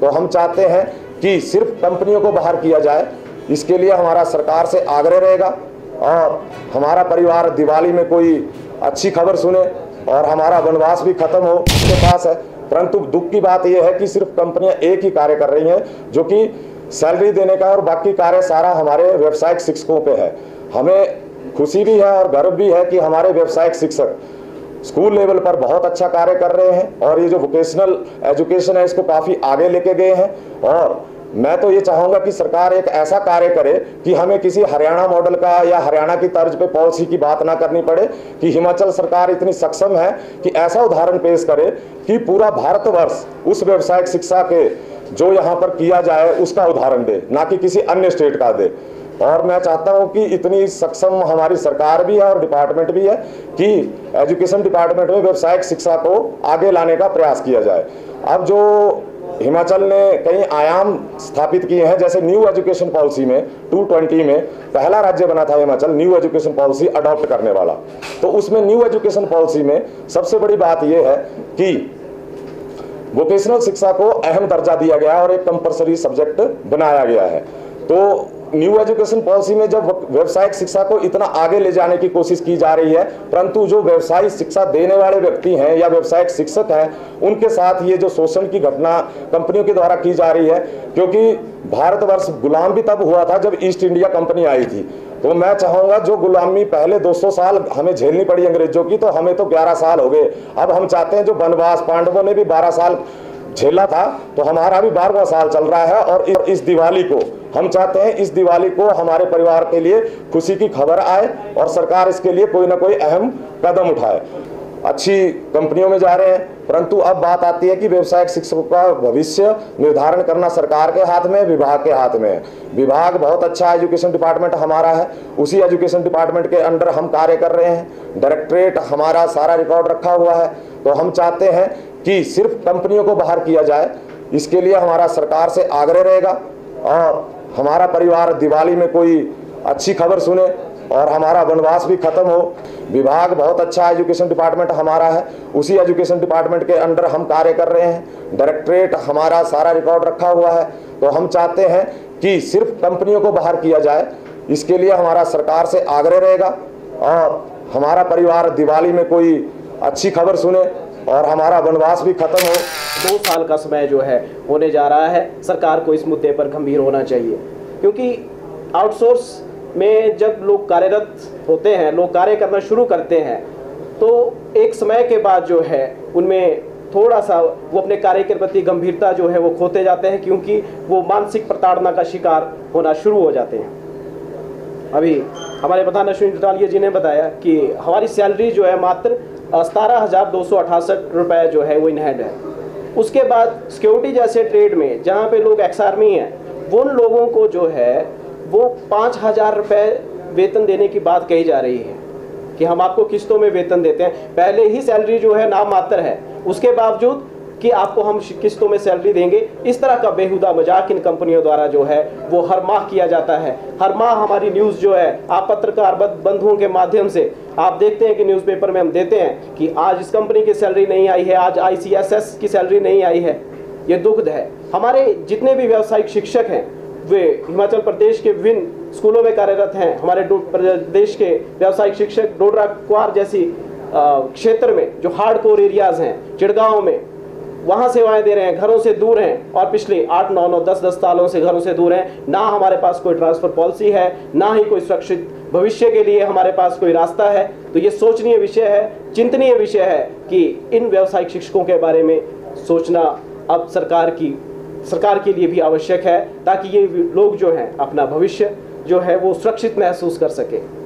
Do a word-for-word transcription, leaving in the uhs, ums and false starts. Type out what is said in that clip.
तो हम चाहते हैं कि सिर्फ कंपनियों को बाहर किया जाए। इसके लिए हमारा सरकार से आग्रह रहेगा और हमारा परिवार दिवाली में कोई अच्छी खबर सुने और हमारा वनवास भी खत्म हो उसके पास है। परंतु दुख की बात यह है कि सिर्फ कंपनियां एक ही कार्य कर रही हैं, जो कि सैलरी देने का, और बाकी कार्य सारा हमारे व्यावसायिक शिक्षकों पे है। हमें खुशी भी है और गर्व भी है कि हमारे व्यावसायिक शिक्षक स्कूल लेवल पर बहुत अच्छा कार्य कर रहे हैं और ये जो वोकेशनल एजुकेशन है इसको काफ़ी आगे लेके गए हैं। और मैं तो ये चाहूँगा कि सरकार एक ऐसा कार्य करे कि हमें किसी हरियाणा मॉडल का या हरियाणा की तर्ज पे पॉलिसी की बात ना करनी पड़े, कि हिमाचल सरकार इतनी सक्षम है कि ऐसा उदाहरण पेश करे कि पूरा भारतवर्ष उस व्यावसायिक शिक्षा के जो यहाँ पर किया जाए उसका उदाहरण दे, ना कि किसी अन्य स्टेट का दे। और मैं चाहता हूँ कि इतनी सक्षम हमारी सरकार भी है और डिपार्टमेंट भी है कि एजुकेशन डिपार्टमेंट में व्यावसायिक शिक्षा को आगे लाने का प्रयास किया जाए। अब जो हिमाचल ने कई आयाम स्थापित किए हैं, जैसे न्यू एजुकेशन पॉलिसी में टू ट्वेंटी में पहला राज्य बना था Himachal new education policy adopt करने वाला। तो उसमें न्यू एजुकेशन पॉलिसी में सबसे बड़ी बात यह है कि वोकेशनल शिक्षा को अहम दर्जा दिया गया और एक कंपलसरी सब्जेक्ट बनाया गया है। तो न्यू एजुकेशन पॉलिसी में जब व्यावसायिक शिक्षा को इतना आगे ले जाने की कोशिश की जा रही है, परंतु जो व्यावसायिक शिक्षा देने वाले व्यक्ति हैं या व्यावसायिक शिक्षक हैं उनके साथ ये जो शोषण की घटना कंपनियों के द्वारा की जा रही है, क्योंकि भारतवर्ष गुलाम भी तब हुआ था जब ईस्ट इंडिया कंपनी आई थी। तो मैं चाहूँगा जो गुलामी पहले दो सौ साल हमें झेलनी पड़ी अंग्रेजों की, तो हमें तो ग्यारह साल हो गए। अब हम चाहते हैं जो वनवास पांडवों ने भी बारह साल झेला था, तो हमारा भी बारहवां साल चल रहा है। और इस दिवाली को हम चाहते हैं इस दिवाली को हमारे परिवार के लिए खुशी की खबर आए और सरकार इसके लिए कोई ना कोई अहम कदम उठाए। अच्छी कंपनियों में जा रहे हैं, परंतु अब बात आती है कि व्यावसायिक शिक्षकों का भविष्य निर्धारण करना सरकार के हाथ में, विभाग के हाथ में है। विभाग बहुत अच्छा एजुकेशन डिपार्टमेंट हमारा है, उसी एजुकेशन डिपार्टमेंट के अंडर हम कार्य कर रहे हैं। डायरेक्टरेट हमारा सारा रिकॉर्ड रखा हुआ है। तो हम चाहते हैं कि सिर्फ कंपनियों को बाहर किया जाए। इसके लिए हमारा सरकार से आग्रह रहेगा और हमारा परिवार दिवाली में कोई अच्छी खबर सुने और हमारा वनवास भी खत्म हो। विभाग बहुत अच्छा एजुकेशन डिपार्टमेंट हमारा है, उसी एजुकेशन डिपार्टमेंट के अंडर हम कार्य कर रहे हैं। डायरेक्टरेट हमारा सारा रिकॉर्ड रखा हुआ है। तो हम चाहते हैं कि सिर्फ कंपनियों को बाहर किया जाए। इसके लिए हमारा सरकार से आग्रह रहेगा और हमारा परिवार दिवाली में कोई अच्छी खबर सुने और हमारा वनवास भी खत्म हो। दो साल का समय जो है होने जा रहा है, सरकार को इस मुद्दे पर गंभीर होना चाहिए, क्योंकि आउटसोर्स में जब लोग कार्यरत होते हैं, लोग कार्य करना शुरू करते हैं, तो एक समय के बाद जो है उनमें थोड़ा सा वो अपने कार्य के प्रति गंभीरता जो है वो खोते जाते हैं, क्योंकि वो मानसिक प्रताड़ना का शिकार होना शुरू हो जाते हैं। अभी हमारे प्रधान अश्विनी चौटालिया जी ने बताया कि हमारी सैलरी जो है मात्र सतारह हज़ार दो सौ अठासठ रुपये जो है वो इन हैंड है। उसके बाद सिक्योरिटी जैसे ट्रेड में जहाँ पे लोग एक्स आर्मी हैं, वो उन लोगों को जो है वो पाँच हज़ार रुपये वेतन देने की बात कही जा रही है कि हम आपको किस्तों में वेतन देते हैं। पहले ही सैलरी जो है नाम मात्र है, उसके बावजूद कि आपको हम किस्तों में सैलरी देंगे, इस तरह का बेहुदा मजाक इन कंपनियों द्वारा जो है वो हर माह किया जाता है। हर माह हमारी न्यूज़ जो है, आप पत्रकार बंधुओं के माध्यम से आप देखते हैं कि न्यूज़पेपर में हम देते हैं कि आज इस कंपनी की सैलरी नहीं आई है, आज आई सी एस एस की सैलरी नहीं आई है। ये दुखद है। हमारे जितने भी व्यावसायिक शिक्षक हैं वे हिमाचल प्रदेश के विभिन्न स्कूलों में कार्यरत हैं। हमारे प्रदेश के व्यावसायिक शिक्षक डोडरा क्वार जैसी क्षेत्र में जो हार्ड कोर एरियाज हैं, चिड़गांव में, वहाँ सेवाएं दे रहे हैं, घरों से दूर हैं और पिछले आठ नौ नौ दस दस सालों से घरों से दूर हैं। ना हमारे पास कोई ट्रांसफ़र पॉलिसी है, ना ही कोई सुरक्षित भविष्य के लिए हमारे पास कोई रास्ता है। तो ये सोचनीय विषय है, चिंतनीय विषय है कि इन व्यावसायिक शिक्षकों के बारे में सोचना अब सरकार की सरकार के लिए भी आवश्यक है, ताकि ये लोग जो हैं अपना भविष्य जो है वो सुरक्षित महसूस कर सके।